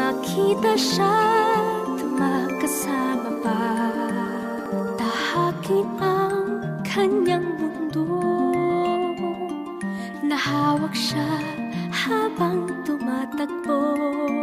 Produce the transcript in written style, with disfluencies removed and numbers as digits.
makita siya't makasama pa, tahakin ang kanyang mundo, nahawak siya habang tumatakbo.